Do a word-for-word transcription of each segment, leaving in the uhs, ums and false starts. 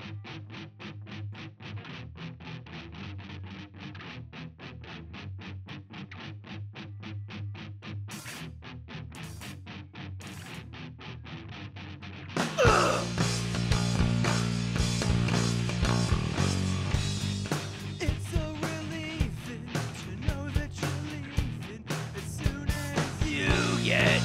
It's a relief to know that you're leaving as soon as you get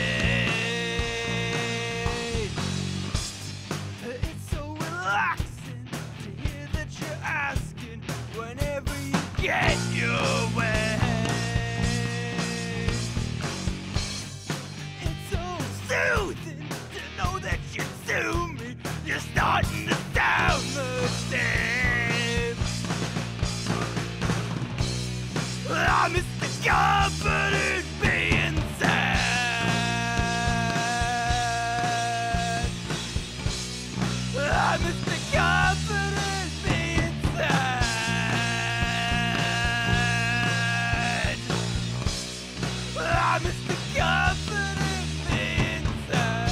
paid. It's so relaxing to hear that you're asking whenever you get your way. It's so soothing to know that you sue me. You're starting to sound the same. I miss the confident being sad. I miss the confident being sad. I miss the confident being sad.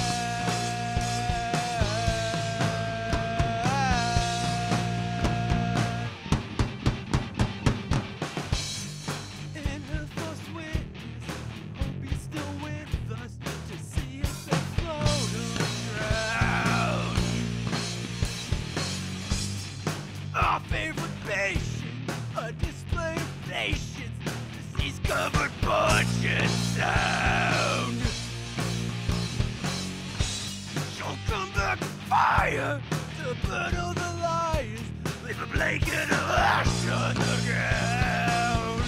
In the first witness, hope you're still with us to see us afloat around. Our favorite patient, a display of patience, disease covered punch and sound. She'll come back with fire to burn all the liars, leave a blanket of ash on the ground.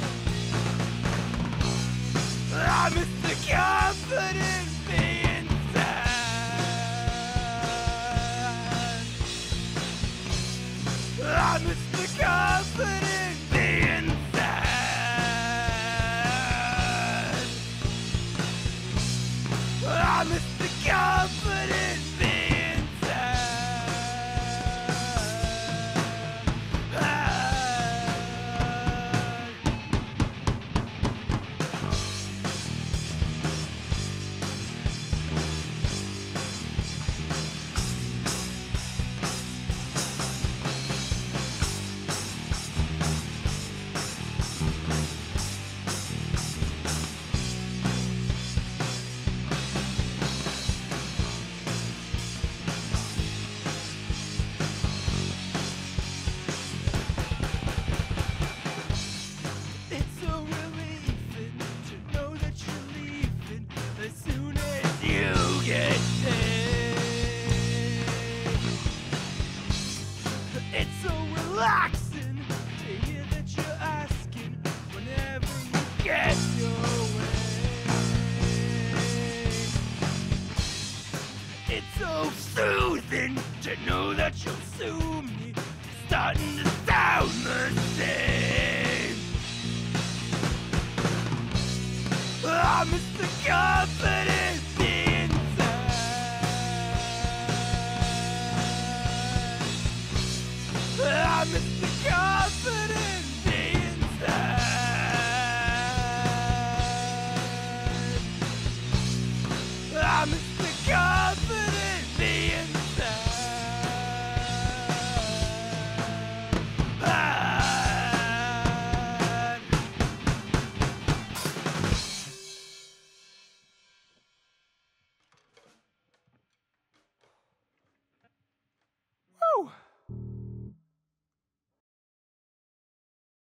I miss the confident being sad. I miss the confident being sad. I miss the confident being It's a relief to know that you're leaving as soon as you get paid. It's so relaxing to hear that you're asking whenever you get your way. It's so soothing to know that you'll sue me. It's starting to sound the same. I miss the confident being sad. I miss the confident being sad. I miss